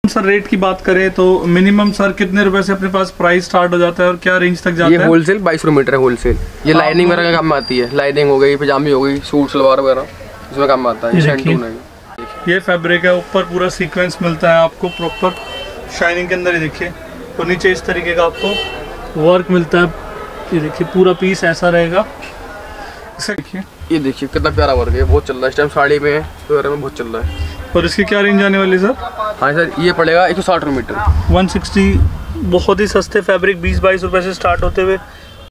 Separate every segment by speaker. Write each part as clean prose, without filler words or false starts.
Speaker 1: Sir rate की बात करें तो मिनिमम सर कितने रुपए से अपने पास प्राइस स्टार्ट हो जाता है और क्या रेंज तक जाता है?
Speaker 2: ये होलसेल 22 मीटर है होलसेल। ये लाइनिंग वगैरह का काम आती है, लाइनिंग हो गई, पजामी हो गई, सूट सलवार वगैरह इसमें काम आता है।
Speaker 1: ये फैब्रिक है, ऊपर पूरा सीक्वेंस मिलता है आपको प्रॉपर शाइनिंग के अंदर। ये देखिए, और नीचे इस तरीके का आपको वर्क मिलता है। ये देखिए पूरा पीस ऐसा रहेगा।
Speaker 2: ये देखिए कितना प्यारा वर्क है, बहुत चल रहा है इस टाइम, साड़ी में वगैरह में बहुत चल रहा है।
Speaker 1: और इसकी क्या रेंज आने वाली सर?
Speaker 2: हाँ सर, ये पड़ेगा 160 मीटर
Speaker 1: 160। बहुत ही सस्ते फैब्रिक 20-22 रुपए से स्टार्ट होते हुए।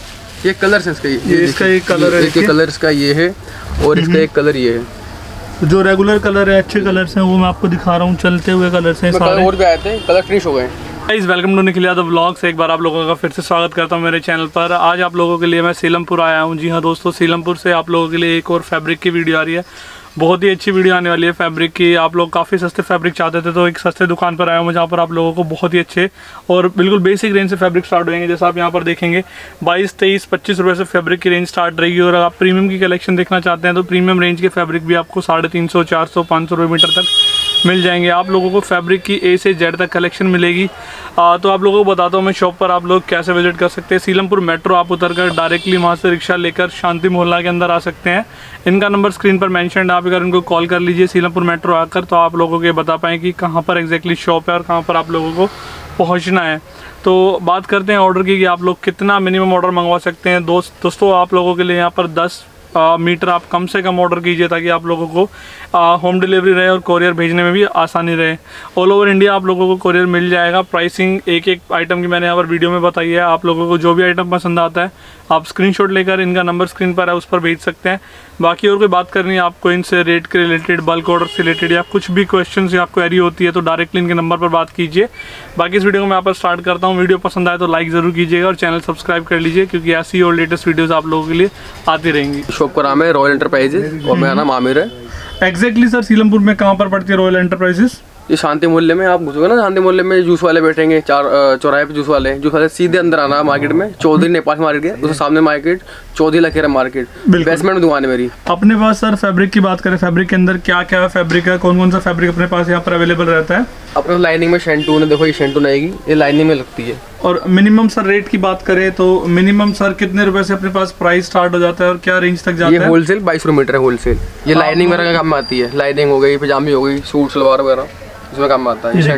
Speaker 2: ये कलर है इसका,
Speaker 1: ये इसका एक कलर है,
Speaker 2: एक कलर इसका ये है और इसका एक कलर ये है।
Speaker 1: जो रेगुलर कलर है, अच्छे कलर्स हैं, वो मैं आपको दिखा रहा हूँ। चलते हुए कलर्स हैं सारे।
Speaker 2: और भी आए थे, कलर फिनिश हो गए।
Speaker 1: Guys welcome to Nikhil Yadav vlogs. एक बार आप लोगों का फिर से स्वागत करता हूं मेरे चैनल पर। आज आप लोगों के लिए मैं सीलमपुर आया हूं। जी हां दोस्तों, सीलमपुर से आप लोगों के लिए एक और फैब्रिक की वीडियो आ रही है। बहुत ही अच्छी वीडियो आने वाली है फैब्रिक की। आप लोग काफ़ी सस्ते फैब्रिक चाहते थे, तो एक सस्ते दुकान पर आया हूँ जहाँ पर आप लोगों को बहुत ही अच्छे और बिल्कुल बेसिक रेंज से फैब्रिक स्टार्ट होंगे। जैसा आप यहाँ पर देखेंगे 22, 23, 25 रुपये से फैब्रिक की रेंज स्टार्ट रहेगी। और आप प्रीमियम की कलेक्शन देखना चाहते हैं तो प्रीमियम रेंज के फैब्रिक भी आपको 350, 400, 500 रुपये मीटर तक मिल जाएंगे। आप लोगों को फैब्रिक की ए से जेड तक कलेक्शन मिलेगी। तो आप लोगों को बताता हूँ मैं शॉप पर आप लोग कैसे विजिट कर सकते हैं। सीलमपुर मेट्रो आप उतरकर डायरेक्टली वहाँ से रिक्शा लेकर शांति मोहल्ला के अंदर आ सकते हैं। इनका नंबर स्क्रीन पर मेंशन है, आप अगर इनको कॉल कर लीजिए सीलमपुर मेट्रो आकर, तो आप लोगों को बता पाएँ कि कहाँ पर एग्जैक्टली शॉप है और कहाँ पर आप लोगों को पहुँचना है। तो बात करते हैं ऑर्डर की कि आप लोग कितना मिनिमम ऑर्डर मंगवा सकते हैं। दोस्तों आप लोगों के लिए यहाँ पर 10 मीटर आप कम से कम ऑर्डर कीजिए ताकि आप लोगों को होम डिलीवरी रहे और कोरियर भेजने में भी आसानी रहे। ऑल ओवर इंडिया आप लोगों को कोरियर मिल जाएगा। प्राइसिंग एक एक आइटम की मैंने यहाँ पर वीडियो में बताई है। आप लोगों को जो भी आइटम पसंद आता है आप स्क्रीनशॉट लेकर इनका नंबर स्क्रीन पर है उस पर भेज सकते हैं। बाकी और कोई बात करनी है आपको इनसे रेट के रिलेटेड, बल्क ऑर्डर से रिलेटेड या कुछ भी क्वेश्चन या क्वेरी होती है तो डायरेक्टली इनके नंबर पर बात कीजिए। बाकी इस वीडियो को मैं यहाँ पर स्टार्ट करता हूँ। वीडियो पसंद आए तो लाइक ज़रूर कीजिएगा और चैनल सब्सक्राइब कर लीजिए क्योंकि ऐसी और लेटेस्ट वीडियोज़ आप लोगों के लिए आती रहेंगी।
Speaker 2: शॉप का नाम है रॉयल एंटरप्राइजेज और मेरा नाम आमिर है।
Speaker 1: एग्जैक्टली सर सीलमपुर में कहाँ पर पड़ती है रॉयल एंटरप्राइजेस?
Speaker 2: ये शांति मोहल्ले में आप घुसोगे ना, शांति मोहल्ले में जूस वाले बैठेंगे, चौराहे पे जूस वाले सीधे अंदर आना मार्केट में। चौधरी नेपाल मार्केट है, उसके सामने market Chaudhary Lakhera market, basement में दुकान है मेरी।
Speaker 1: अपने पास सर फैब्रिक की बात करें, फैब्रिक के अंदर क्या क्या फैब्रिक है, कौन कौन सा फैब्रिक अपने पास यहाँ पर अवेलेबल रहता है?
Speaker 2: अपने लाइनिंग में शेंटून है, देखो ये शेंटून आएगी, ये लाइनिंग में लगती है।
Speaker 1: और मिनिमम सर रेट की बात करें तो मिनिमम सर कितने रुपए से अपने पास प्राइस स्टार्ट हो जाता है और क्या रेंज तक जाता है?
Speaker 2: ये होलसेल 22 मीटर है होलसेल। ये लाइनिंग वगैरह का काम आती है, लाइनिंग हो गई, पजामी हो गई, सूट सलवार वगैरह इसमें काम आता है।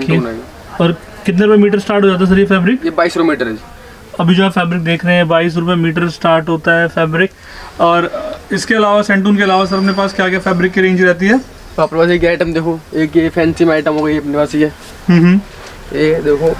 Speaker 1: और कितने रुपए मीटर स्टार्ट हो जाता है सर ये फैब्रिक?
Speaker 2: ये 22 मीटर है।
Speaker 1: अभी जो आप फैब्रिक देख रहे हैं 22 रुपए मीटर स्टार्ट होता है फैब्रिक। और इसके अलावा सेंटून के अलावा सर अपने पास क्या क्या फैब्रिक की रेंज रहती है?
Speaker 2: अपने पास एक आइटम देखो, एक ये फैंसी में आइटम हो गई अपने पास, ये देखो।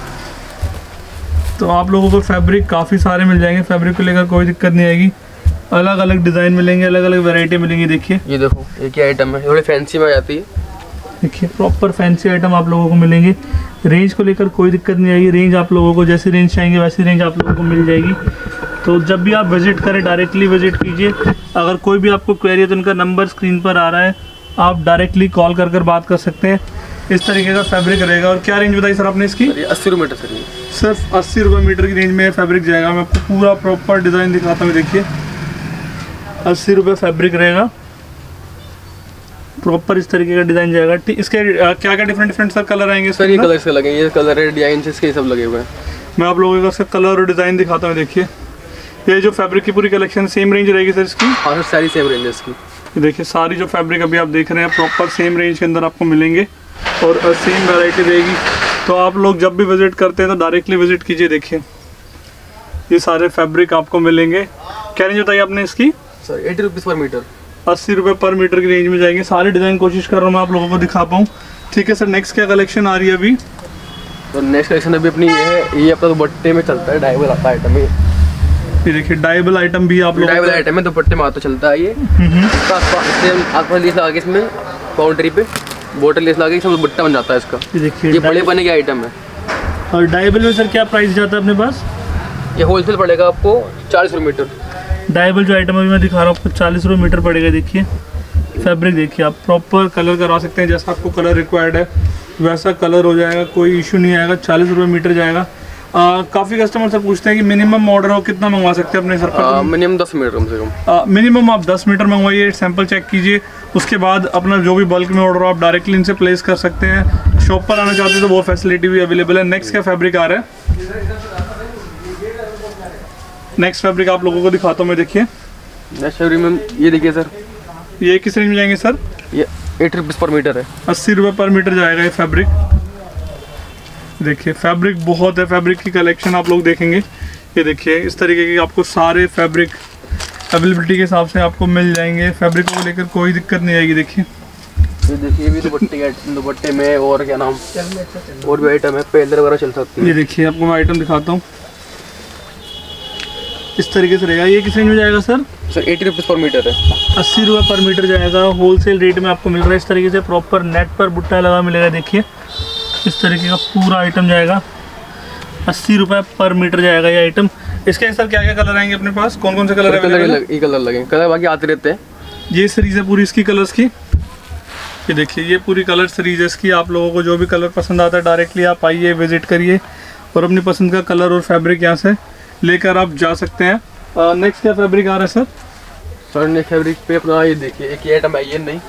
Speaker 1: तो आप लोगों को फैब्रिक काफ़ी सारे मिल जाएंगे, फैब्रिक को लेकर कोई दिक्कत नहीं आएगी। अलग अलग डिज़ाइन मिलेंगे, अलग अलग वैरायटी मिलेंगी। देखिए
Speaker 2: ये देखो, एक ही आइटम है, थोड़ी फैंसी में आती है।
Speaker 1: देखिए प्रॉपर फैंसी आइटम आप लोगों को मिलेंगे। रेंज को लेकर कोई दिक्कत नहीं आएगी। रेंज आप लोगों को जैसी रेंज चाहेंगे वैसी रेंज आप लोगों को मिल जाएगी। तो जब भी आप विजिट करें डायरेक्टली विजिट कीजिए। अगर कोई भी आपको क्वेरी है तो उनका नंबर स्क्रीन पर आ रहा है, आप डायरेक्टली कॉल कर बात कर सकते हैं। इस तरीके का फैब्रिक रहेगा। और क्या रेंज बताई सर आपने इसकी?
Speaker 2: 80 मीटर सर।
Speaker 1: सिर्फ 80 रुपये मीटर की रेंज में फैब्रिक जाएगा। मैं आपको पूरा प्रॉपर डिज़ाइन दिखाता हूँ। देखिए 80 रुपये फैब्रिक रहेगा, प्रॉपर इस तरीके का डिज़ाइन जाएगा। इसके क्या क्या डिफरेंट सर कलर आएंगे
Speaker 2: सर? ये कलर से लगे, ये कलर है, डिजाइन इसके सब लगे हुए हैं।
Speaker 1: मैं आप लोगों को इसका कलर और डिज़ाइन दिखाता हूँ। देखिए ये जो फैब्रिक की पूरी कलेक्शन सेम रेंज रहेगी सर इसकी?
Speaker 2: हाँ सर, सारी सेम रेंज है इसकी।
Speaker 1: देखिए सारी जो फैब्रिक अभी आप देख रहे हैं प्रॉपर सेम रेंज के अंदर आपको मिलेंगे और सेम वैरायटी रहेगी। तो आप लोग जब भी विजिट करते हैं तो डायरेक्टली विजिट कीजिए। देखिए ये सारे फैब्रिक आपको मिलेंगे। क्या रेंज बताइए आपने इसकी?
Speaker 2: सर 80 रुपीज़ पर मीटर,
Speaker 1: 80 रुपये पर मीटर की रेंज में जाएंगे। सारे डिज़ाइन कोशिश कर रहा हूँ मैं आप लोगों को दिखा पाऊँ। ठीक है सर, नेक्स्ट क्या कलेक्शन आ रही है अभी?
Speaker 2: तो नेक्स्ट कलेक्शन अभी अपनी ये है, ये अपना दुपट्टे में चलता है, डाइबल आता आइटम है।
Speaker 1: ये देखिए डाइबल आइटम भी आप लोग,
Speaker 2: डाइबल आइटम है, दुपट्टे में आता चलता है ये। आसपास लेस लगा के इसमें बाउंड्री पे बोटल लेस लगा के सब दुपट्टा बन जाता है इसका। देखिए ये बड़े बने का आइटम है।
Speaker 1: और डाइबल में सर क्या प्राइस जाता है अपने पास?
Speaker 2: ये होलसेल पड़ेगा आपको 40 रुपये मीटर।
Speaker 1: डाइबल जो आइटम अभी मैं दिखा रहा हूँ आपको 40 रुपये मीटर पड़ेगा। देखिए फैब्रिक देखिए, आप प्रॉपर कलर करवा सकते हैं, जैसा आपको कलर रिक्वायर्ड है वैसा कलर हो जाएगा, कोई इशू नहीं आएगा। 40 रुपये मीटर जाएगा। काफ़ी कस्टमर सर पूछते हैं कि मिनिमम ऑर्डर हो कितना मंगवा सकते हैं अपने सर पर?
Speaker 2: मिनिमम 10 मीटर कम से कम।
Speaker 1: मिनिमम आप 10 मीटर मंगवाइए, सैंपल चेक कीजिए उसके बाद अपना जो भी बल्क में ऑर्डर आप डायरेक्टली इनसे प्लेस कर सकते हैं। शॉप पर आना चाहते हैं तो वो फैसिलिटी भी अवेलेबल है। नेक्स्ट क्या फैब्रिक आ रहा है, नेक्स्ट फैब्रिक आप लोगों को दिखाता हूँ मैं। देखिए
Speaker 2: नेक्स्ट फैब्रिक में ये देखिए सर,
Speaker 1: ये किस रेंज में जाएंगे सर?
Speaker 2: ये 8 रुपीज़ पर मीटर है,
Speaker 1: 80 रुपये पर मीटर जाएगा ये फैब्रिक। देखिए फैब्रिक बहुत है, फैब्रिक की कलेक्शन आप लोग देखेंगे। ये देखिए इस तरीके के आपको सारे फैब्रिक अवेलेबिलिटी के हिसाब से आपको मिल जाएंगे। फैब्रिकों को लेकर कोई दिक्कत नहीं आएगी। देखिए
Speaker 2: ये देखिए भी दुपट्टे में और क्या नाम और भी आइटम है, पेलर वगैरह चल सकती है।
Speaker 1: ये देखिए आपको मैं आइटम दिखाता हूँ, इस तरीके से रहेगा। ये किस रेंज में जाएगा सर?
Speaker 2: सर 80 रुपीज़ पर मीटर है,
Speaker 1: 80 रुपये पर मीटर जाएगा। होलसेल रेट में आपको मिल रहा है इस तरीके से, प्रॉपर नेट पर बुट्टा लगा मिलेगा। देखिए इस तरीके का पूरा आइटम जाएगा, 80 रुपये पर मीटर जाएगा ये आइटम। इसके सर क्या क्या कलर आएंगे अपने पास, कौन कौन से कलर
Speaker 2: ये कलर लगे, कलर बाकी आते रहते हैं।
Speaker 1: ये सीरीज है पूरी इसकी कलर्स की। ये देखिए ये पूरी कलर सीरीज है इसकी। आप लोगों को जो भी कलर पसंद आता है डायरेक्टली आप आइए, विजिट करिए और अपनी पसंद का कलर और फैब्रिक यहाँ से लेकर आप जा सकते हैं। नेक्स्ट क्या फैब्रिक आ रहा है सर?
Speaker 2: सर नेक्स्ट फैब्रिक पे अपना ये देखिए एक ही आइटम है, ये नहीं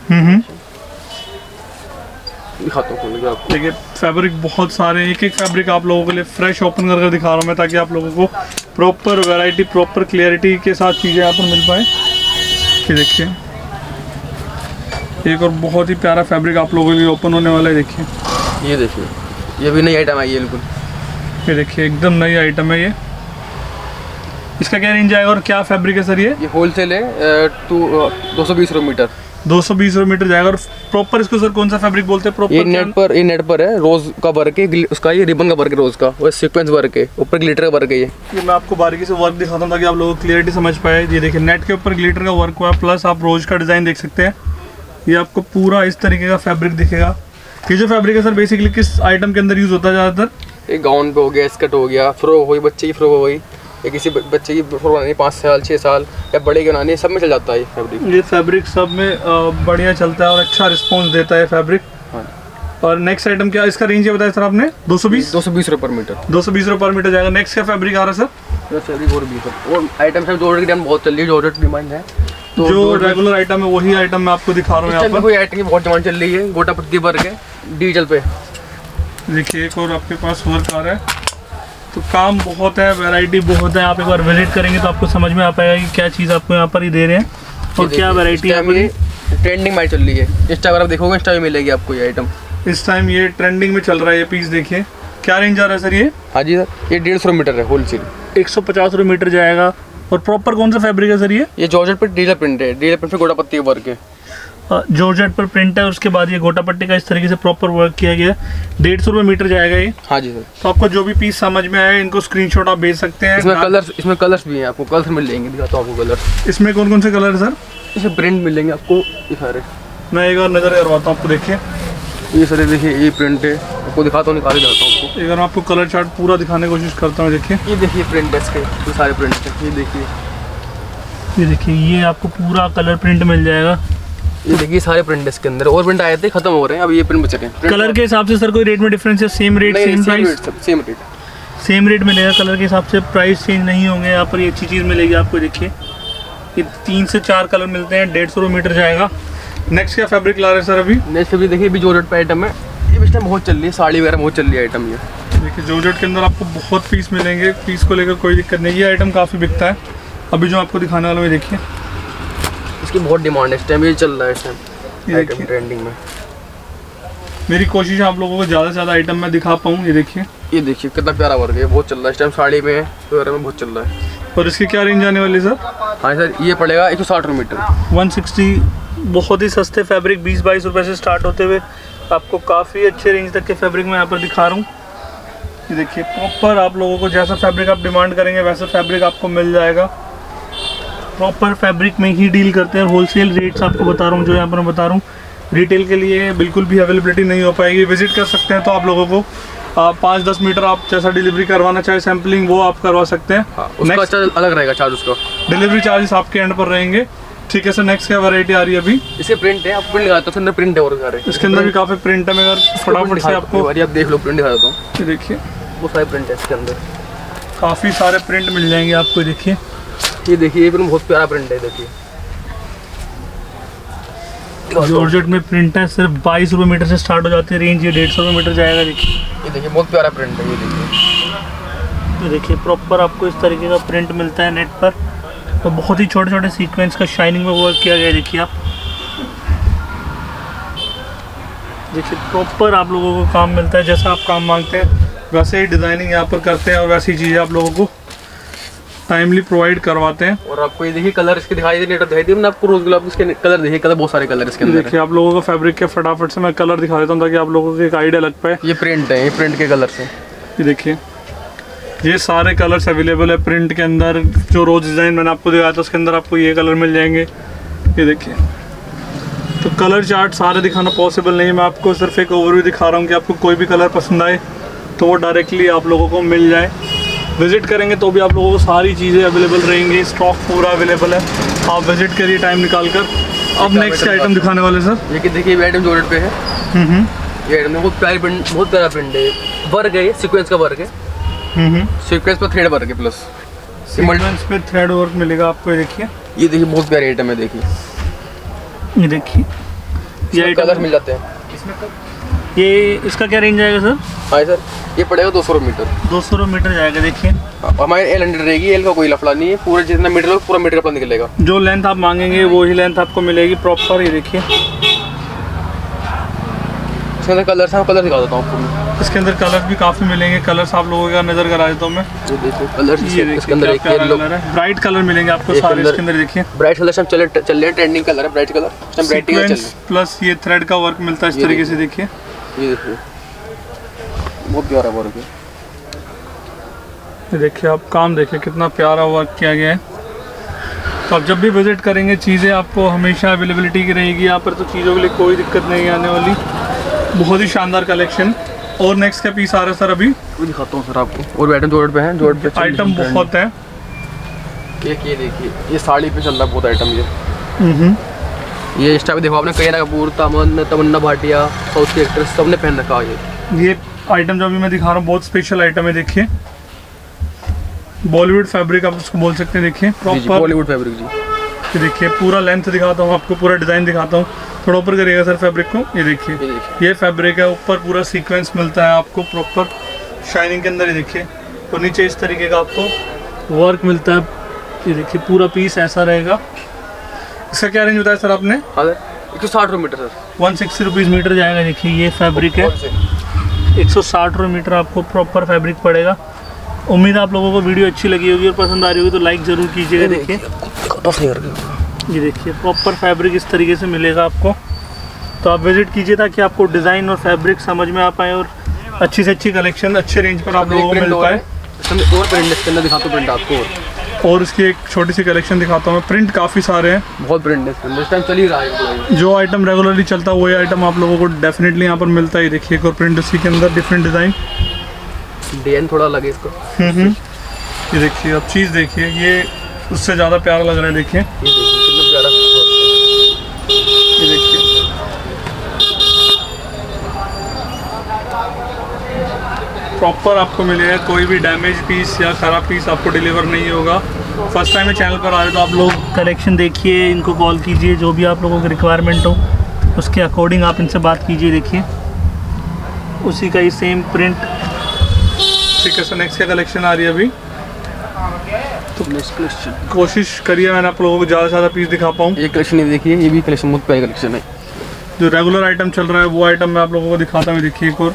Speaker 2: दिखाता हूँ आपको।
Speaker 1: देखिए फैब्रिक बहुत सारे, एक एक फैब्रिक आप लोगों के लिए फ्रेश ओपन कर दिखा रहा हूँ मैं, ताकि आप लोगों को प्रॉपर वैरायटी प्रॉपर क्लियरिटी के साथ चीज़ें यहाँ पर मिल पाए। ये देखिए एक और बहुत ही प्यारा फैब्रिक आप लोगों के लिए ओपन होने वाला है। देखिए
Speaker 2: ये देखिए ये भी नई आइटम आई है बिल्कुल।
Speaker 1: ये देखिए एकदम नई आइटम है ये। इसका क्या रेंज आएगा और क्या फैब्रिक है सर? ये
Speaker 2: होलसेल है 220 रुपये मीटर,
Speaker 1: 220 रुपये मीटर जाएगा। और प्रॉपर इसको सर कौन सा फैब्रिक बोलते हैं? प्रॉपर
Speaker 2: ये नेट पर है, रोज का वर्क है उसका, ये रिबन का वर्क है रोज का, और सीक्वेंस वर्क है, ऊपर ग्लिटर का वर्क है। ये
Speaker 1: मैं आपको बारीकी से वर्क दिखाता हूँ ताकि आप लोगों को क्लियरिटी समझ पाए। ये देखिए नेट के ऊपर ग्लिटर का वर्क हुआ है, प्लस आप रोज का डिज़ाइन देख सकते हैं। ये आपको पूरा इस तरीके का फैब्रिक दिखेगा। ये जो फैब्रिक है सर बेसिकली किस आइटम के अंदर यूज़ होता है ज़्यादातर?
Speaker 2: एक गाउन पे हो गया, स्कर्ट हो गया, फ्रॉक हो गई, बच्चे की फ्रॉक हो गई, या किसी बच्चे की फ्रॉक बनानी 5 साल 6 साल या बड़े की बनानी, सब में चल जाता है ये फैब्रिक।
Speaker 1: ये फैब्रिक सब में बढ़िया चलता है और अच्छा रिस्पॉन्स देता है फैब्रिक।
Speaker 2: हाँ।
Speaker 1: और नेक्स्ट आइटम क्या, इसका रेंज है बताया सर आपने? 220
Speaker 2: रुपये पर मीटर,
Speaker 1: 220 रुपये पर मीटर जाएगा। नेक्स्ट क्या फैब्रिक आ रहा है सर?
Speaker 2: फैब्रिक और भी और आइटम है, जॉर्जेट की डिमांड बहुत चल रही है, जॉर्जेट डिमांड है।
Speaker 1: तो जो रेगुलर आइटम है वही आइटम मैं आपको दिखा रहा हूँ यहाँ पर।
Speaker 2: कोई आइटम की बहुत डिमांड चल रही है, गोटा पत्ती वर्क है डिजिटल पे।
Speaker 1: देखिए एक और आपके पास वर्क आ रहा है। तो काम बहुत है, वैरायटी बहुत है। आप एक बार विजिट करेंगे तो आपको समझ में आ पाएगा कि क्या चीज़ आपको यहाँ पर ही दे रहे हैं और क्या वैरायटी है।
Speaker 2: ट्रेंडिंग में चल रही है, इंस्टा पर आप देखोगे इंस्टा में मिलेगी आपको ये आइटम।
Speaker 1: इस टाइम ये ट्रेंडिंग में चल रहा है ये पीस। देखिए क्या रेंज आ रहा है सर ये?
Speaker 2: हाँ जी सर, ये 150 मीटर है होलसेल,
Speaker 1: 150 रुपये मीटर जाएगा। और प्रॉपर कौन सा फैब्रिक है सर ये?
Speaker 2: ये जॉर्जेट पर डिजिटल प्रिंट है, डिजिटल प्रिंट पे गोटा पत्ती वर्क है,
Speaker 1: जॉर्जेट पर प्रिंट है। उसके बाद ये गोटा पट्टी का इस तरीके से प्रॉपर वर्क किया गया। 150 रुपये मीटर जाएगा ये।
Speaker 2: हाँ जी सर।
Speaker 1: तो आपको जो भी पीस समझ में आए इनको स्क्रीनशॉट आप भेज सकते हैं।
Speaker 2: इसमें कलर्स भी हैं, आपको कलर्स मिल जाएंगे, दिखाता हूँ आपको कलर।
Speaker 1: इसमें कौन कौन से कलर है सर?
Speaker 2: इसमें प्रिंट मिलेंगे आपको ये सारे।
Speaker 1: मैं एक बार नज़र करवाता हूँ आपको। देखिए
Speaker 2: ये सारे देखिए ये प्रिंट है, आपको दिखाता हूँ, निकाल के जाता हूँ आपको।
Speaker 1: एक बार आपको कलर चार्ट पूरा दिखाने की कोशिश करता हूँ। देखिए
Speaker 2: ये देखिए प्रिंट है इसके, ये सारे प्रिंट है। ये देखिए
Speaker 1: ये आपको पूरा कलर प्रिंट मिल जाएगा।
Speaker 2: ये देखिए सारे प्रिंट इसके अंदर, और प्रिंट आए थे खत्म हो रहे हैं, अब ये प्रिंट बच रहे हैं।
Speaker 1: कलर के हिसाब से सर कोई रेट में डिफरेंस है? Same rate same price? Same rate मिलेगा। कलर के हिसाब से प्राइस चेंज नहीं होंगे। यहाँ पर ये अच्छी चीज़ मिलेगी आपको। देखिए ये 3 से 4 कलर मिलते हैं, 150 रुपये मीटर जाएगा। नेक्स्ट क्या फैब्रिक ला रहे हैं सर अभी?
Speaker 2: नेक्स्ट फैब्रिक देखिए अभी जॉर्जेट पे आइटम है, ये इस टाइम बहुत चल रही है, साड़ी वगैरह बहुत चल रही है आइटम ये।
Speaker 1: देखिए जॉर्जेट के अंदर आपको बहुत पीस मिलेंगे, पीस को लेकर कोई दिक्कत नहीं। ये आइटम काफ़ी बिकता है अभी जो आपको दिखाने वाला है। देखिए
Speaker 2: इसकी बहुत डिमांड है इस टाइम, ये चल रहा है इस टाइम आइटम ट्रेंडिंग में।
Speaker 1: मेरी कोशिश है आप लोगों को ज़्यादा से ज़्यादा आइटम मैं दिखा पाऊँ। ये देखिए
Speaker 2: कितना प्यारा वर्क है, बहुत चल रहा है इस टाइम, साड़ी में वगैरह में बहुत चल रहा है।
Speaker 1: और इसकी क्या रेंज आने वाली सर?
Speaker 2: हाँ सर ये पड़ेगा 160 रुपये मीटर,
Speaker 1: 160। बहुत ही सस्ते फैब्रिक 20-22 रुपये से स्टार्ट होते हुए आपको काफ़ी अच्छे रेंज तक के फैब्रिक मैं यहाँ पर दिखा रहा हूँ। ये देखिए प्रॉपर आप लोगों को जैसा फैब्रिक आप डिमांड करेंगे वैसा फैब्रिक आपको मिल जाएगा। प्रॉपर फैब्रिक में ही डील करते हैं। होलसेल रेट्स आपको बता रहा हूँ जो यहाँ पर मैं बता रहा हूँ। रिटेल के लिए बिल्कुल भी अवेलेबिलिटी नहीं हो पाएगी। विजिट कर सकते हैं तो आप लोगों को 5-10 मीटर आप जैसा डिलीवरी करवाना चाहे सैम्पलिंग वो आप करवा सकते हैं।
Speaker 2: उसका चार्ज अलग रहेगा, चार्ज उसका
Speaker 1: डिलीवरी चार्जेस आपके एंड पर रहेंगे। ठीक है सर, नेक्स्ट क्या वैरायटी आ रही है अभी?
Speaker 2: इसे प्रिंट है, आप प्रिंट लगाते हो, अंदर प्रिंट है और सारे
Speaker 1: इसके अंदर भी काफ़ी प्रिंट है। मैं अगर फटाफट से आपको
Speaker 2: आप देख लो प्रिंट दिखा देता हूँ।
Speaker 1: ये देखिए
Speaker 2: वो सारे प्रिंट है इसके अंदर,
Speaker 1: काफ़ी सारे प्रिंट मिल जाएंगे आपको। देखिए
Speaker 2: ये देखिए ये बहुत प्यारा प्रिंट है। देखिए
Speaker 1: जॉर्जेट में प्रिंट है, सिर्फ 22 रुपये मीटर से स्टार्ट हो जाती है रेंज, ये 150 रुपये मीटर जाएगा। देखिए
Speaker 2: ये देखिए बहुत प्यारा प्रिंट है, ये देखिए।
Speaker 1: तो देखिए प्रॉपर आपको इस तरीके का प्रिंट मिलता है नेट पर, तो बहुत ही छोटे छोटे सीक्वेंस का शाइनिंग में वर्क किया गया है। देखिए आप देखिए प्रॉपर आप लोगों को काम मिलता है, जैसा आप काम मांगते हैं वैसे ही डिज़ाइनिंग यहाँ पर करते हैं और वैसी चीज़ें आप लोगों को टाइमली प्रोवाइड करवाते हैं।
Speaker 2: और आपको ये देखिए कलर इसके दिखाई दे, दिखाई दिए आपको रोज गुलाब इसके कलर देखिए, कलर बहुत सारे कलर इसके अंदर।
Speaker 1: देखिए आप लोगों को फैब्रिक के फटाफट से मैं कलर दिखा देता हूँ ताकि आप लोगों को एक आइडिया लग पाए।
Speaker 2: ये प्रिंट है, ये प्रिंट के कलर से
Speaker 1: ये देखिए ये सारे कलर्स अवेलेबल है प्रिंट के अंदर। जो रोज डिज़ाइन मैंने आपको दिखाया था उसके अंदर आपको ये कलर मिल जाएंगे। ये देखिए तो कलर चार्ट सारे दिखाना पॉसिबल नहीं है, मैं आपको सिर्फ एक ओवरव्यू दिखा रहा हूँ कि आपको कोई भी कलर पसंद आए तो वो डायरेक्टली आप लोगों को मिल जाए। विजिट करेंगे तो भी आप लोगों को सारी चीज़ें अवेलेबल रहेंगी, स्टॉक पूरा अवेलेबल है। आप विजिट करिए टाइम निकाल कर। अब नेक्स्ट आइटम दिखाने वाले सर,
Speaker 2: ये कि देखिए ये आइटम जॉर्जेट पे है। ये आइटम बहुत प्यारी प्रिंट, बहुत प्यारा प्रिंट है, वर्क है, ये सीक्वेंस का वर्क है। सीक्वेंस पे थ्रेड वर्क है, प्लस
Speaker 1: सीक्वेंस पे थ्रेड वर्क मिलेगा आपको। देखिए
Speaker 2: ये देखिए बहुत प्यारी आइटम है, देखिए
Speaker 1: ये देखिए ये
Speaker 2: कलर मिल जाते हैं।
Speaker 1: ये इसका क्या रेंज आएगा सर?
Speaker 2: हाँ सर ये पड़ेगा 200 रुपये मीटर।
Speaker 1: 200 रुपये मीटर जाएगा। देखिए
Speaker 2: हमारे एल 100 रहेगी, एल का कोई लफड़ा नहीं है, पूरा जितना मीटर हो पूरा मीटर अपना निकलेगा।
Speaker 1: जो लेंथ आप मांगेंगे वही लेंथ आपको मिलेगी प्रॉपर। ये देखिए
Speaker 2: इसके अंदर कलर्स हैं, कलर दिखा देता हूँ आपको।
Speaker 1: इसके अंदर कलर्स भी काफ़ी मिलेंगे, कलर्स आप लोगों का नज़र करा देता हूँ मैं।
Speaker 2: ये देखिए कलर्स इसके अंदर एक
Speaker 1: कलर है, ब्राइट कलर मिलेंगे आपको सारे इसके अंदर। देखिए
Speaker 2: ब्राइट कलर चल रहे हैं, ट्रेंडिंग कलर है, ब्राइट कलर
Speaker 1: सीक्वेंस प्लस ये थ्रेड का वर्क मिलता है इस तरीके से। देखिए
Speaker 2: ये देखिए बहुत प्यारा वर्क है।
Speaker 1: ये देखिए आप काम देखिए कितना प्यारा वर्क किया गया है। तो आप जब भी विजिट करेंगे चीज़ें आपको हमेशा अवेलेबिलिटी की रहेगी यहाँ पर, तो चीज़ों के लिए कोई दिक्कत नहीं आने वाली। बहुत ही शानदार कलेक्शन। और नेक्स्ट क्या पीस आ रहा है सर? अभी
Speaker 2: दिखाता हूँ सर आपको। और आइटम जॉर्जेट पे है, जॉर्जेट पे
Speaker 1: आइटम बहुत है।
Speaker 2: एक ये देखिए ये साड़ी पे चल रहा है बहुत आइटम। ये इस टाइप देखो आपने, करीना कपूर, तमन्ना भाटिया, साउथ की एक्ट्रेस सबने पहन रखा है।
Speaker 1: ये आइटम जो अभी मैं दिखा रहा हूँ बहुत स्पेशल आइटम है। देखिए बॉलीवुड फैब्रिक आप उसको बोल सकते हैं। देखिए प्रॉपर
Speaker 2: बॉलीवुड फैब्रिक जी।
Speaker 1: ये देखिए पूरा लेंथ दिखाता हूँ आपको, पूरा डिज़ाइन दिखाता हूँ। थोड़ा ऊपर करिएगा सर फैब्रिक को। ये देखिए ये फैब्रिक है, ऊपर पूरा सीक्वेंस मिलता है आपको प्रॉपर शाइनिंग के अंदर। ये देखिए और नीचे इस तरीके का आपको वर्क मिलता है। ये देखिए पूरा पीस ऐसा रहेगा। इसका क्या रेंज बताया सर आपने?
Speaker 2: 160 रुपये मीटर सर,
Speaker 1: 160 रुपीज़ मीटर जाएगा। देखिए ये फैब्रिक है, 160 रुपये मीटर आपको प्रॉपर फैब्रिक पड़ेगा। उम्मीद है आप लोगों को वीडियो अच्छी लगी होगी और पसंद आ रही होगी, तो लाइक ज़रूर कीजिएगा। देखिए ये देखिए प्रॉपर फैब्रिक इस तरीके से मिलेगा आपको। तो आप विजिट कीजिए ताकि आपको डिज़ाइन और फैब्रिक समझ में आ पाए और अच्छी से अच्छी कलेक्शन अच्छे रेंज पर आप लोगों को मिल पाए।
Speaker 2: और प्रिंट इसके अंदर दिखाता हूँ प्रिंट आपको,
Speaker 1: और इसकी एक छोटी सी कलेक्शन दिखाता हूँ मैं। प्रिंट काफ़ी सारे हैं,
Speaker 2: बहुत प्रिंट है इस टाइम चल ही रहा है। जो
Speaker 1: आइटम रेगुलरली चलता है वही आइटम आप लोगों को डेफिनेटली यहाँ पर मिलता है। देखिए एक और प्रिंट इसी के अंदर, डिफरेंट डिज़ाइन
Speaker 2: थोड़ा लगे इसको।
Speaker 1: ये देखिए अब चीज़ देखिए, ये उससे ज़्यादा प्यारा लग रहा है। देखिए
Speaker 2: कितना प्यारा,
Speaker 1: ये देखिए प्रॉपर आपको मिलेगा, कोई भी डैमेज पीस या ख़राब पीस आपको डिलीवर नहीं होगा। फर्स्ट टाइम चैनल पर आ रहे तो आप लोग कलेक्शन देखिए, इनको कॉल कीजिए, जो भी आप लोगों की रिक्वायरमेंट हो उसके अकॉर्डिंग आप इनसे बात कीजिए। देखिए उसी का ही सेम प्रिंट। ठीक है सर, नेक्स्ट क्या कलेक्शन आ रही है अभी? तो नेक्स्ट कलेक्शन कोशिश करिए मैंने आप लोगों को ज़्यादा से ज़्यादा पीस दिखा पाऊँ।
Speaker 2: ये कलेक्शन नहीं देखिए, ये भी कलेक्शन बहुत प्यारी कलेक्शन है।
Speaker 1: जो रेगुलर आइटम चल रहा है वो आइटम मैं आप लोगों को दिखाता हूँ। देखिए एक और,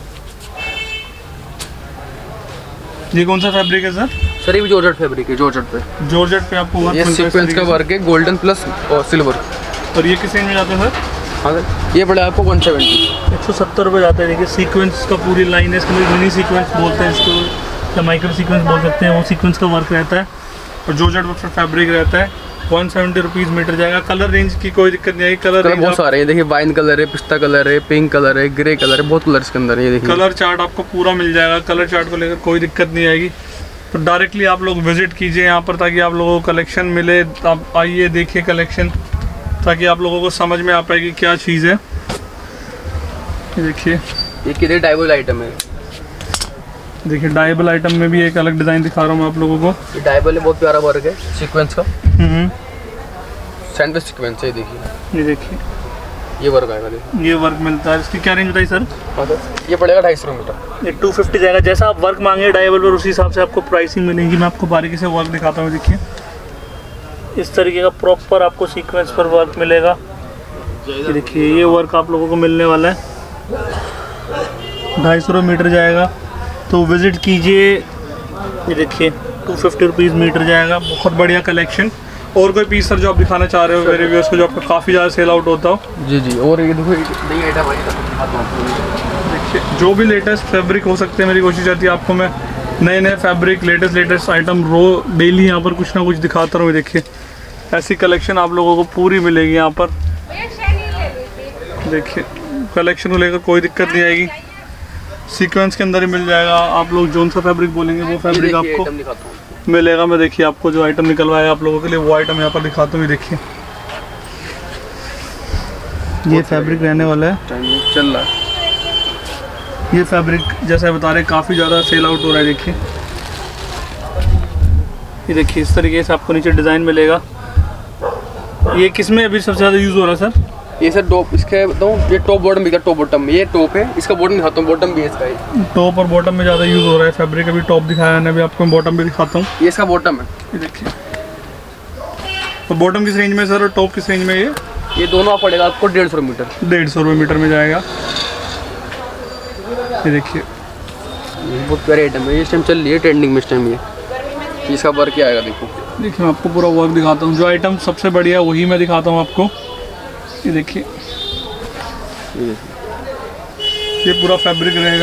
Speaker 1: ये कौन सा फैब्रिक है सर?
Speaker 2: सर ये भी जॉर्जेट फैब्रिक है, जॉर्जेट पे
Speaker 1: आपको वर्क
Speaker 2: ये सीक्वेंस का वर्क है, गोल्डन प्लस और सिल्वर।
Speaker 1: और ये किस रेंज में जाता है सर?
Speaker 2: हाँ सर ये पड़ा आपको 170
Speaker 1: 170 रुपये जाता है। देखिए सीक्वेंस का पूरी लाइन है, इसके अंदर मिनी सीक्वेंस बोलते हैं इसको या माइक्रो सीक्वेंस बोल सकते हैं, वो सीक्वेंस का वर्क रहता है और जॉर्जेट फैब्रिक रहता है। 170 रुपीज़ मीटर जाएगा। कलर रेंज की कोई दिक्कत नहीं आएगी। कलर
Speaker 2: बहुत सारे हैं, देखिए वाइन कलर है, पिस्ता कलर है, पिंक कलर है, ग्रे कलर है, बहुत कलर इसके अंदर है। ये देखिए
Speaker 1: कलर चार्ट आपको पूरा मिल जाएगा, कलर चार्ट को लेकर कोई दिक्कत नहीं आएगी। तो डायरेक्टली आप लोग विजिट कीजिए यहाँ पर ताकि आप लोगों को कलेक्शन मिले। आप आइए देखिए कलेक्शन ताकि आप लोगों को समझ में आ पाएगी क्या चीज़ है। देखिए
Speaker 2: ये कितने डाइबल आइटम है।
Speaker 1: देखिए डाइबल आइटम में भी एक अलग डिज़ाइन दिखा रहा हूँ मैं आप लोगों को।
Speaker 2: ये डाइबल है, बहुत प्यारा वर्क है सीक्वेंस का, सैंडविच सीक्वेंस है। देखिए
Speaker 1: ये देखिए
Speaker 2: ये वर्क आएगा देखो।
Speaker 1: ये वर्क मिलता है। इसकी क्या रेंज बताई सर?
Speaker 2: ये पड़ेगा 250 मीटर।
Speaker 1: ये 250 जाएगा। जैसा आप वर्क मांगे डाइवल पर, उसी हिसाब से आपको प्राइसिंग मिलेगी। मैं आपको बारीकी से वर्क दिखाता हूँ। देखिए इस तरीके का प्रॉपर आपको सीक्वेंस पर वर्क मिलेगा। ये देखिए ये वर्क आप लोगों को मिलने वाला है। 250 मीटर जाएगा, तो विज़िट कीजिए। ये देखिए 250 रुपीज़ मीटर जाएगा। बहुत बढ़िया कलेक्शन। और कोई पीस सर जो आप दिखाना चाह रहे हो मेरे व्यूअर्स को, जो आपका काफ़ी ज़्यादा सेल आउट होता हो?
Speaker 2: जी जी, और ये देखो नई आइटम आई है।
Speaker 1: देखिए जो भी लेटेस्ट फैब्रिक हो सकते हैं, मेरी कोशिश रहती है आपको मैं नए नए फैब्रिक, लेटेस्ट आइटम डेली यहाँ पर कुछ ना कुछ दिखाता रहूँ। देखिए ऐसी कलेक्शन आप लोगों को पूरी मिलेगी यहाँ पर। देखिए कलेक्शन को लेकर कोई दिक्कत नहीं आएगी। सीक्वेंस के अंदर ही मिल जाएगा। आप लोग जोन सा फैब्रिक बोलेंगे वो फैब्रिक आपको मिलेगा। मैं देखिए आपको जो आइटम निकलवाया आप लोगों के लिए वो आइटम यहाँ पर दिखाता हूँ। देखिए ये फैब्रिक रहने वाला है,
Speaker 2: चल रहा है।
Speaker 1: ये फैब्रिक जैसा बता रहे काफ़ी ज़्यादा सेल आउट हो रहा है। देखिए ये देखिए इस तरीके से आपको नीचे डिज़ाइन मिलेगा। ये किस में अभी सबसे ज़्यादा यूज़ हो रहा है सर?
Speaker 2: ये सर टॉप, इसके बताऊँ ये टॉप बॉटम भी, टॉप बॉटम ये टॉप है, इसका बॉटम दिखाता हूँ। बॉटम भी है इसका,
Speaker 1: टॉप और बॉटम में ज़्यादा यूज़ हो रहा है फैब्रिक। अभी टॉप दिखाया है, अभी आपको बॉटम भी दिखाता हूँ।
Speaker 2: ये इसका बॉटम है।
Speaker 1: ये देखिए तो बॉटम किस रेंज में सर और टॉप किस रेंज में? ये
Speaker 2: दोनों आप पड़ेगा आपको 150 मीटर।
Speaker 1: 150 रुपये मीटर में जाएगा। ये देखिए
Speaker 2: बहुत प्यारे आइटम है। ये इस टाइम चल रही है ट्रेंडिंग में इस टाइम। ये इसका वर्क क्या आएगा देखो।
Speaker 1: देखिए मैं आपको पूरा वर्क दिखाता हूँ। जो आइटम सबसे बढ़िया वही मैं दिखाता हूँ आपको। ये देखिए ये पूरा फैब्रिक रहेगा।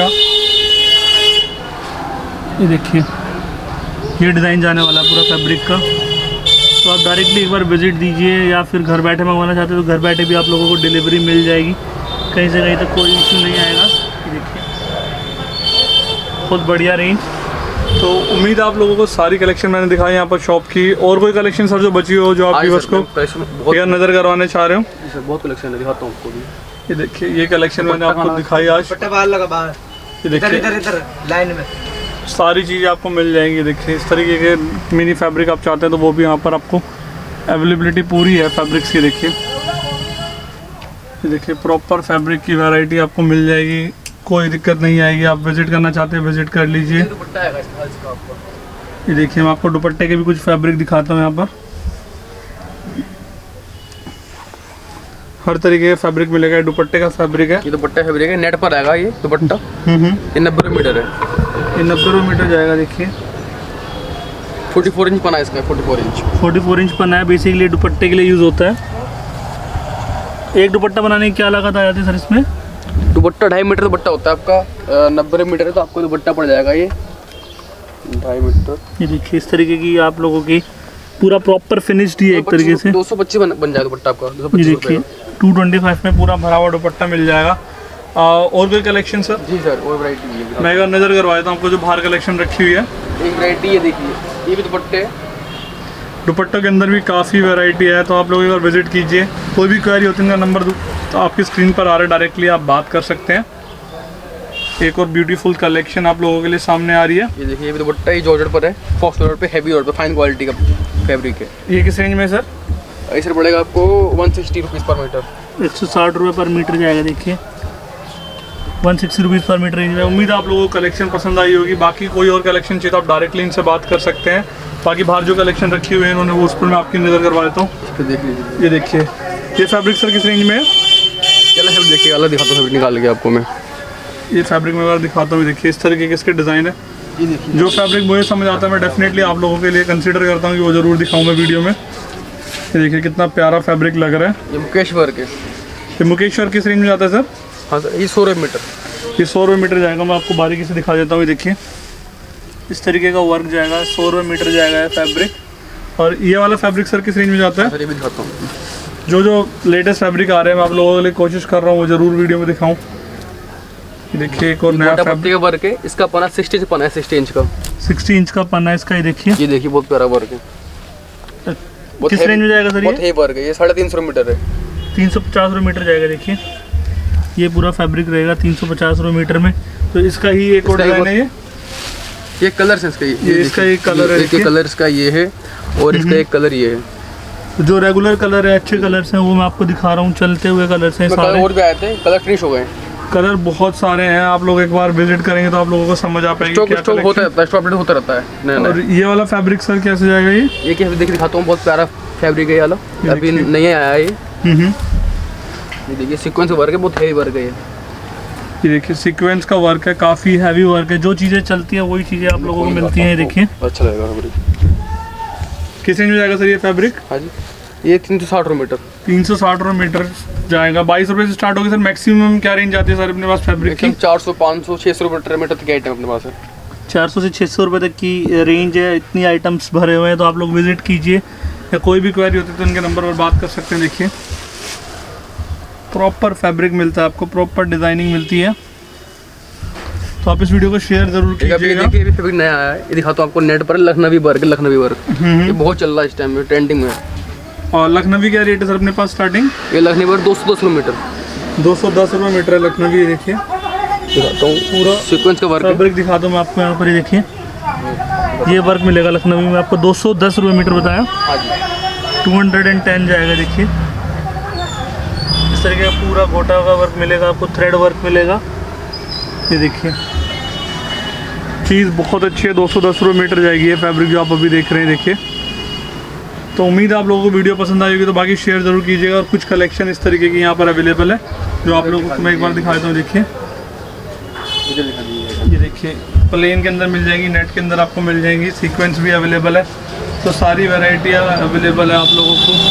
Speaker 1: ये देखिए ये डिज़ाइन जाने वाला है पूरा फैब्रिक का। तो आप डायरेक्टली एक बार विजिट दीजिए, या फिर घर बैठे मंगवाना चाहते हो तो घर बैठे भी आप लोगों को डिलीवरी मिल जाएगी। कहीं से कहीं तक कोई इशू नहीं आएगा। ये देखिए बहुत बढ़िया रेंज। तो उम्मीद है आप लोगों को सारी कलेक्शन मैंने दिखाई यहाँ पर शॉप की। और कोई कलेक्शन सर जो बची हो जो आप व्यूअर्स को यार नज़र करवाने चाह रहे हो?
Speaker 2: सर बहुत कलेक्शन है, दिखाता हूँ आपको भी।
Speaker 1: ये देखिए ये कलेक्शन मैंने आपको दिखाई आज। ये देखिए
Speaker 2: इधर लाइन में
Speaker 1: सारी चीज़ें आपको मिल जाएंगी। देखिए इस तरीके के मिनी फैब्रिक आप चाहते हैं तो वो भी यहाँ पर आपको अवेलेबिलिटी पूरी है फैब्रिक्स की। देखिए ये देखिए प्रॉपर फैब्रिक की वैरायटी आपको मिल जाएगी, कोई दिक्कत नहीं आएगी। आप विजिट करना चाहते हैं विजिट कर लीजिए। ये देखिए मैं आपको दुपट्टे के भी कुछ फैब्रिक दिखाता हूँ। यहाँ पर हर तरीके का फैब्रिक मिलेगा। दुपट्टे का फैब्रिक है।
Speaker 2: ये दुपट्टा फैब्रिक है, नेट पर आएगा ये दुपट्टा। ये 90 मीटर है।
Speaker 1: ये 90 मीटर जाएगा। देखिए
Speaker 2: 44 इंच पना है इसका।
Speaker 1: 44 इंच पना है। बेसिकली दुपट्टे के लिए यूज़ होता है। एक दुपट्टा बनाने की क्या लागत आ जाती है सर इसमें?
Speaker 2: दुपट्टा 2.5 मीटर दुपट्टा होता है आपका। 90 मीटर है तो आपको दुपट्टा पड़ जाएगा ये 2.5 मीटर।
Speaker 1: ये देखिए इस तरीके की आप लोगों की पूरा प्रॉपर फिनिश्ड ही है एक तरीके से।
Speaker 2: 225 बन जाएगा दुपट्टा आपका।
Speaker 1: ये देखिए 225 में पूरा भरा हुआ दुपट्टा मिल जाएगा। और कोई कलेक्शन सर?
Speaker 2: जी सर और वैरायटी है।
Speaker 1: मैं एक बार नज़र करवाया था आपको जो बाहर कलेक्शन रखी हुई है।
Speaker 2: एक वैरायटी ये देखिए, ये भी दुपट्टे।
Speaker 1: दुपट्टों के अंदर भी काफ़ी वैरायटी है, तो आप लोग एक बार विजिट कीजिए। कोई भी क्वेरी होती है उनका नंबर तो आपकी स्क्रीन पर आ रहा है, डायरेक्टली आप बात कर सकते हैं। एक और ब्यूटीफुल कलेक्शन आप लोगों के लिए सामने आ रही है।
Speaker 2: ये देखिए ये भी दुपट्टा, ये जॉर्जेट पर है, फॉक्स कलर पे, हेवी ऑर्डर पे, फाइन क्वालिटी का फैब्रिक है।
Speaker 1: ये किस रेंज में सर?
Speaker 2: ऐसे पड़ेगा आपको 160 रुपीज़ पर मीटर।
Speaker 1: 160 रुपये पर मीटर जाएगा। देखिए 160 रुपीज़ पर मीटर रेंज में। उम्मीद है आप लोगों को कलेक्शन पसंद आई होगी। बाकी कोई और कलेक्शन चाहिए तो आप डायरेक्टली इनसे बात कर सकते हैं। बाकी बाहर जो कलेक्शन रखी हुई है इन्होंने वो उस पर मैं आपकी नज़र करवा देता हूँ।
Speaker 2: देख लीजिए
Speaker 1: ये देखिए ये फैब्रिक सर किस रेंज में है?
Speaker 2: चलो सब देखिए, अलग दिखाता हूँ, निकाल के आपको मैं
Speaker 1: ये फैब्रिक में अगर दिखाता हूँ। देखिए इस तरीके के इसके डिज़ाइन है।
Speaker 2: ये देखिए
Speaker 1: जो फैब्रिक मुझे समझ आता है मैं डेफिनेटली आप लोगों के लिए कंसीडर करता हूँ कि वो ज़रूर दिखाऊँ मैं वीडियो में। ये देखिए कितना प्यारा फैब्रिक लग रहा है।
Speaker 2: ये मुकेश वर्क है।
Speaker 1: ये मुकेश वर्क किस रेंज में जाता है सर?
Speaker 2: हाँ सर ये 100 रुपये मीटर।
Speaker 1: ये 100 रुपये मीटर जाएगा। मैं आपको बारीकी से दिखा देता हूँ। ये देखिए इस तरीके का वर्क जाएगा, 100 रुपये मीटर जाएगा फैब्रिक। और ये वाला फैब्रिक सर किस रेंज में जाता है?
Speaker 2: सर ये भी दिखाता हूँ।
Speaker 1: जो लेटेस्ट फैब्रिक आ रहे हैं मैं आप लोगों के लिए कोशिश कर रहा हूँ वो ज़रूर वीडियो में दिखाऊँ। ये देखिए एक और नया फैब्रिक
Speaker 2: का वर्क है। इसका पन्ना 60 से पन्ना है, 60 इंच का।
Speaker 1: 60 इंच का पन्ना है इसका। ये देखिए
Speaker 2: बहुत प्यारा वर्क है।
Speaker 1: किस रेंज में जाएगा सर?
Speaker 2: ये वर्क है, ये 350 मीटर है।
Speaker 1: 350 रुपये मीटर जाएगा। देखिए ये पूरा फैब्रिक रहेगा 350 रुपये मीटर में। तो इसका ही एक और डिज़ाइन है। ये
Speaker 2: कलर है इसका।
Speaker 1: ये इसका एक कलर है।
Speaker 2: एक कलर इसका ये है और इसका एक कलर ये है।
Speaker 1: जो रेगुलर कलर है, अच्छे कलर्स हैं, वो मैं आपको दिखा रहा हूँ, चलते हुए कलर्स हैं सारे।
Speaker 2: और भी आए थे, कलर फिनिश हो गए,
Speaker 1: कलर बहुत सारे हैं। आप लोग एक बार विजिट करेंगे तो आप लोगों को समझ आ पाएगी क्या
Speaker 2: स्टॉक होता रहता है, स्टॉक अपडेट होता रहता है।
Speaker 1: और ये वाला फैब्रिक सर कैसे जाएगा? ये
Speaker 2: कैसे देखिए दिखाता हूँ, बहुत प्यारा फैब्रिक है ये वाला, अभी नहीं आया है ये देखिए सीक्वेंस वर्क है, बहुत हेवी वर्क है
Speaker 1: ये देखिए सीक्वेंस का वर्क है, काफ़ी हैवी वर्क है। जो चीज़ें चलती हैं वही चीज़ें आप लोगों को मिलती हैं। ये देखिए
Speaker 2: अच्छा लगेगा फैब्रिक।
Speaker 1: किस रेंज में जाएगा सर ये फैब्रिक?
Speaker 2: हाँ जी, ये 360 रुपये मीटर।
Speaker 1: 360 रुपये मीटर जाएगा। 22 रुपये से स्टार्ट होगी सर। मैक्सिमम क्या रेंज आती है सर अपने पास फैब्रिक की?
Speaker 2: 400, 500, 600 रुपये मीटर तक आइटम अपने पास है।
Speaker 1: 400 से 600 रुपये तक की रेंज है। इतनी आइटम्स भरे हुए हैं, तो आप लोग विजिट कीजिए, या कोई भी क्वेरी होती है तो उनके नंबर पर बात कर सकते हैं। देखिए प्रॉपर फैब्रिक मिलता है आपको, प्रॉपर डिज़ाइनिंग मिलती है। तो आप इस वीडियो को शेयर जरूर कीजिएगा।
Speaker 2: देखिए ये फैब्रिक नया आया है, ये दिखाता हूँ आपको, नेट पर लखनवी वर्क, लखनवी वर्क ये बहुत चल रहा है इस टाइम में, ट्रेंडिंग में।
Speaker 1: और लखनवी क्या रेट है सर अपने पास स्टार्टिंग?
Speaker 2: ये लखनवी वर्क 210 रुपये मीटर।
Speaker 1: 210 रुपये मीटर है लखनवी। ये देखिए
Speaker 2: दिखाता हूँ पूरा सीक्वेंस का वर्क,
Speaker 1: फैब्रिक दिखाता हूँ मैं आपको यहाँ पर। ये देखिए ये वर्क मिलेगा लखनवी में आपको 210 रुपये मीटर बताया। 210 जाएगा। देखिए इस तरीके का पूरा गोटा का वर्क मिलेगा आपको, थ्रेड वर्क मिलेगा। ये देखिए चीज़ बहुत अच्छी है। 210 रुपये मीटर जाएगी ये फैब्रिक जो आप अभी देख रहे हैं। देखिए तो उम्मीद है आप लोगों को वीडियो पसंद आएगी, तो बाकी शेयर ज़रूर कीजिएगा। और कुछ कलेक्शन इस तरीके की यहाँ पर अवेलेबल है जो आप लोगों को मैं एक बार दिखा देता हूँ। देखिए ये देखिए प्लेन के अंदर मिल जाएगी, नेट के अंदर आपको मिल जाएंगी, सीक्वेंस भी अवेलेबल है। तो सारी वैरायटियाँ अवेलेबल है आप लोगों को।